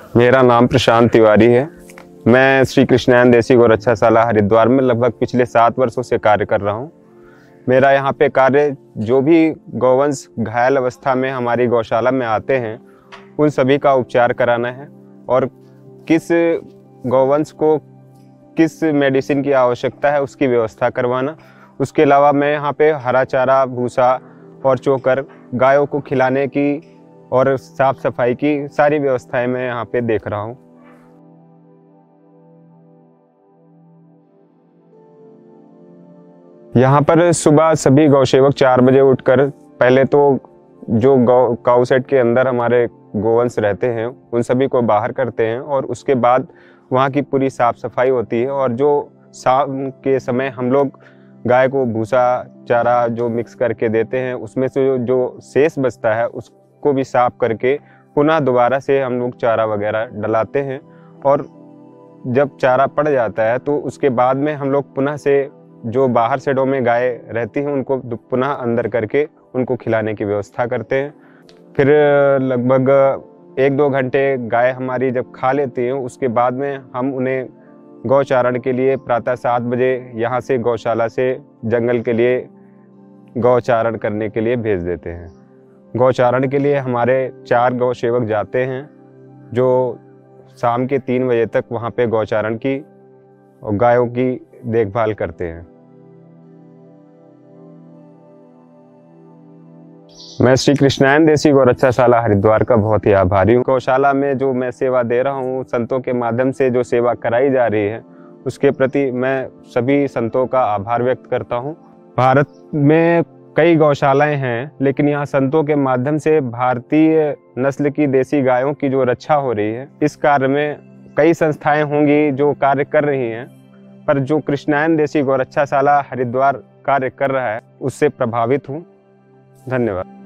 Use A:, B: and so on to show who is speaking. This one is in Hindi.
A: मेरा नाम प्रशांत तिवारी है। मैं श्री कृष्णायन देसी गौरक्षाशाला हरिद्वार में लगभग पिछले 7 वर्षों से कार्य कर रहा हूँ। मेरा यहाँ पे कार्य जो भी गौवंश घायल अवस्था में हमारी गौशाला में आते हैं उन सभी का उपचार कराना है और किस गौवंश को किस मेडिसिन की आवश्यकता है उसकी व्यवस्था करवाना। उसके अलावा मैं यहाँ पे हरा चारा, भूसा और चोकर गायों को खिलाने की और साफ सफाई की सारी व्यवस्थाएं मैं यहाँ पे देख रहा हूँ। यहाँ पर सुबह सभी गौसेवक 4 बजे उठकर पहले तो जो काऊ सेट के अंदर हमारे गोवंश रहते हैं उन सभी को बाहर करते हैं और उसके बाद वहाँ की पूरी साफ सफाई होती है और जो शाम के समय हम लोग गाय को भूसा चारा जो मिक्स करके देते हैं उसमें से जो शेष बचता है उसको भी साफ करके पुनः दोबारा से हम लोग चारा वगैरह डलाते हैं और जब चारा पड़ जाता है तो उसके बाद में हम लोग पुनः से जो बाहर शेडों में गाय रहती हैं उनको पुनः अंदर करके उनको खिलाने की व्यवस्था करते हैं। फिर लगभग 1-2 घंटे गाय हमारी जब खा लेती हैं उसके बाद में हम उन्हें गौचारण के लिए प्रातः 7 बजे यहाँ से गौशाला से जंगल के लिए गौचारण करने के लिए भेज देते हैं। गौचारण के लिए हमारे 4 गौ सेवक जाते हैं जो शाम के 3 बजे तक वहाँ पे गौचारण की और गायों की देखभाल करते हैं। मैं श्री कृष्णायन देसी गौरक्षाशाला हरिद्वार का बहुत ही आभारी हूँ। गौशाला में जो मैं सेवा दे रहा हूँ, संतों के माध्यम से जो सेवा कराई जा रही है उसके प्रति मैं सभी संतों का आभार व्यक्त करता हूँ। भारत में कई गौशालाएं हैं लेकिन यहाँ संतों के माध्यम से भारतीय नस्ल की देसी गायों की जो रक्षा हो रही है, इस कार्य में कई संस्थाएं होंगी जो कार्य कर रही हैं, पर जो कृष्णायन देसी गौरक्षाशाला हरिद्वार कार्य कर रहा है उससे प्रभावित हूँ। धन्यवाद।